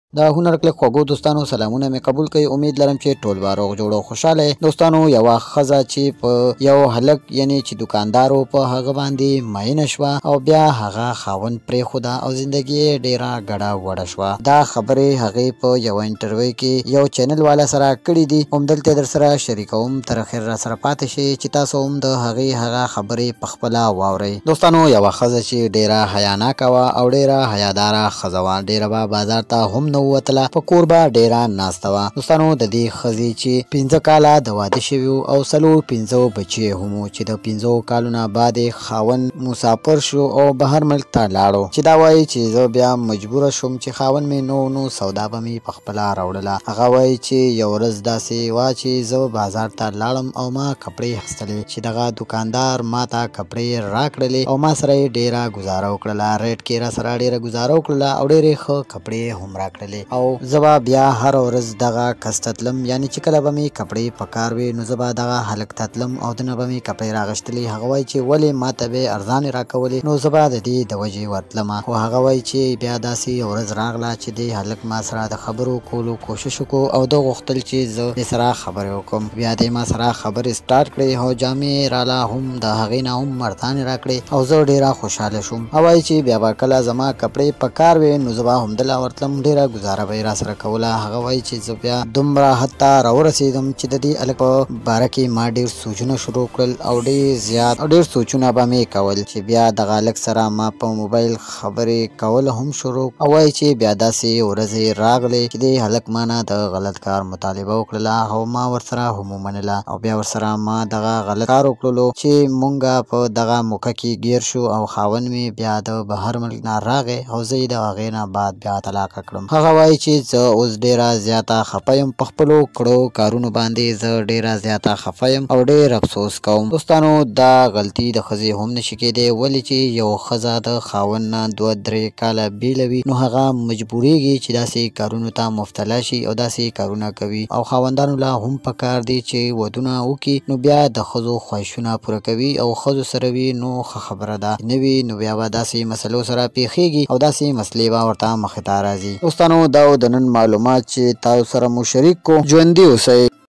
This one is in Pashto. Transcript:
د هنر کلک خوږو دوستانو سلامونه مې قبول کړئ. امید لرم چې ټول به روغ جوړ او خوشاله دوستانو. یوه ښځه چې په یو هلک یعنی چې دکاندار و په هغه باندې مینه شوه او بیا هغه خاوند پرېښوده او زندګي یې ډېره ګډه وډه شوه. دا خبرې هغې په یوه انټرویو کې یو چینل والا سره کړي دي. همدلته در سره شریکوم، تر اخر را سره پاتې شئ چې تاسو هم د هغې هغه خبرې پخپله واورئ. دوستانو یوه ښځه چې ډېره حیاناکه وه او ډېره حیاداره ښځه وه، ډېره به بازار ته هم نه وتله، په کور به ډېره ناسته وه. دوستانو د دې ښځې چې 15 کاله د واده شوي وو او 45 بچي یې هم وو چې د 15 کالو نه بعد یې خاوند مسافر شو او بهر ملک ته لاړو، چې دا وایي چې زه بیا مجبوره شوم چې خاوند مې نو سودا به مې پخپله راوړله. هغه وایي چې یو ورځ داسې وه چې زه بازار ته لاړم او ما کپړې اخیستلې چې دغه دکاندار ما ته کپړې راکړلې او ما سره یې ډېره ګزاره وکړله، ریټ کې را سره ډېره ګزاره وکړله او ډېرې ښه کپړې هم راکړلې. او زه به بیا هر ورځ دغه کس ته تلم، یعنی چې کله به مې کپړې په کار وې نو زه به دغه هلک ته تلم او دنه به مې کپړې راغشتلې. هغه وایي چې ولې ما ته به یې ارزانې راکولې، نو زه به د دې د وجې ورتلمه. خو هغه وایي چې بیا داسې یو ورځ راغله چې دې هلک ما سره د خبرو کولو کوشش وکړو او ده غوښتل چې زه دې سره خبرې وکړم. بیا دې ما سره خبرې سټارټ کړې او جامې راله هم د هغې نه هم ارزانې راکړې او زه ډېره خوشحاله شوم. هغه وایي چې بیا به کله زما کپړې په کار وې نو زه به همدلته ورتلم، ډېره ګزاره به یې را سره کوله. هغه وایي چې زه بیا دومره حد ته راورسېدم چې د دې هلک په باره کې ما ډېر سوچونه شروع کړل او ډېر زیات او ډېر سوچونه به مې کول چې بیا دغه هلک سره ما په موبایل خبرې کول هم شروع. او وایي چې بیا داسې ورځې راغلې چې دې هلک ما نه د غلط کار مطالبه وکړله او ما ورسره هم ومنله او بیا ورسره ما دغه غلط کار وکړلو چې مونږه په دغه موقع کې ګیر شو او خاوند مې بیا د بهر ملک نه راغی او زه یې د هغې نه بعد بیا طلاقه کړم. هغه وایي چې زه اوس ډېره زیاته خفه یم، په خپلو کړو کارونو باندې زه ډېره زیاته خفه یم او ډېر افسوس کوم. دوستانو دا غلطي د ښځې هم نشي کېدی، ولې چې یو ښځه د خاوند نه 2-3 کاله بېله وي نو هغه مجبورېږي چې داسې کارونو ته مبتلا شي او داسې کارونه کوي. او خاوندانو له هم پکار دی چې ودونه وکړي نو بیا د ښځو خواهشونه پوره کوي او ښځو سره وي نو ښه خبره ده، نه وي نو بیا به داسې مسلو سره پیښیږي او داسې مسلې به ورته مخې ته راځي. دوستانو دا د نن معلومات چې تاسو سره مو شریک کو. ژوندي اوسئ.